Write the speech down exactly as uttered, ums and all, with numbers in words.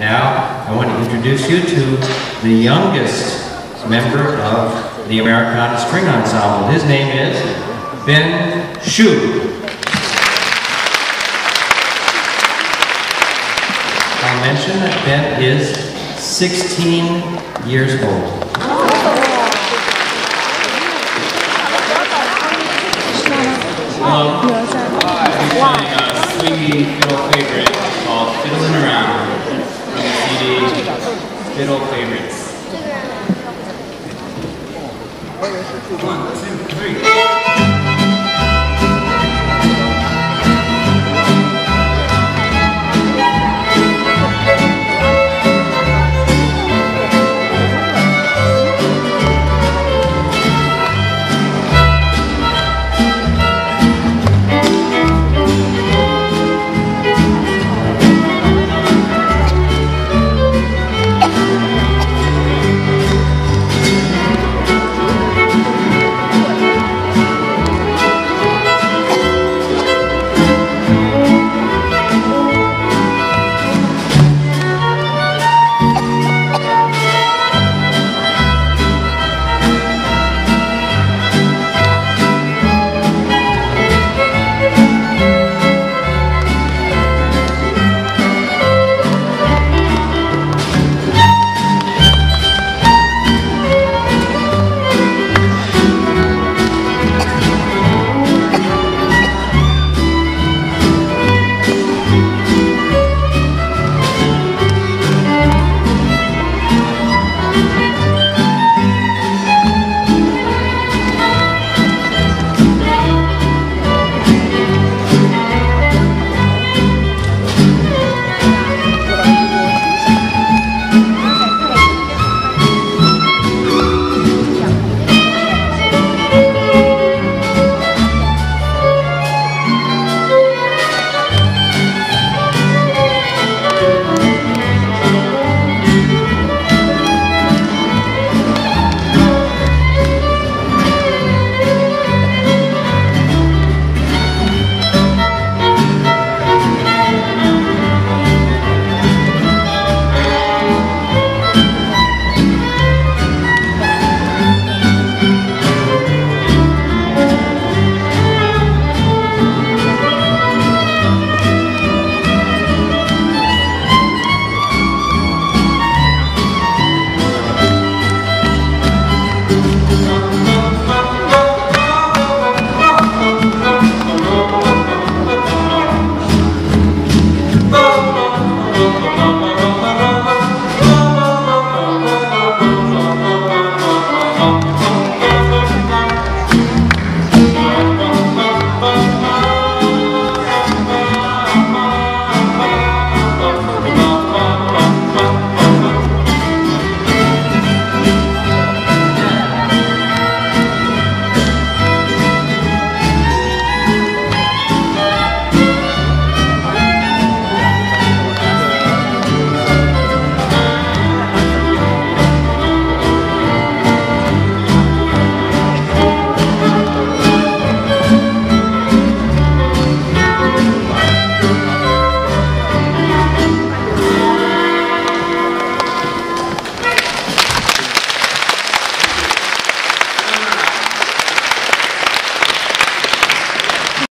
Now, I want to introduce you to the youngest member of the Americana String Ensemble. His name is Ben Shu. I'll mention that Ben is sixteen years old. Hello. I'll be playing a swingy fiddle favorite called Fiddling Around from the C D Fiddle Favorites. One, two, three.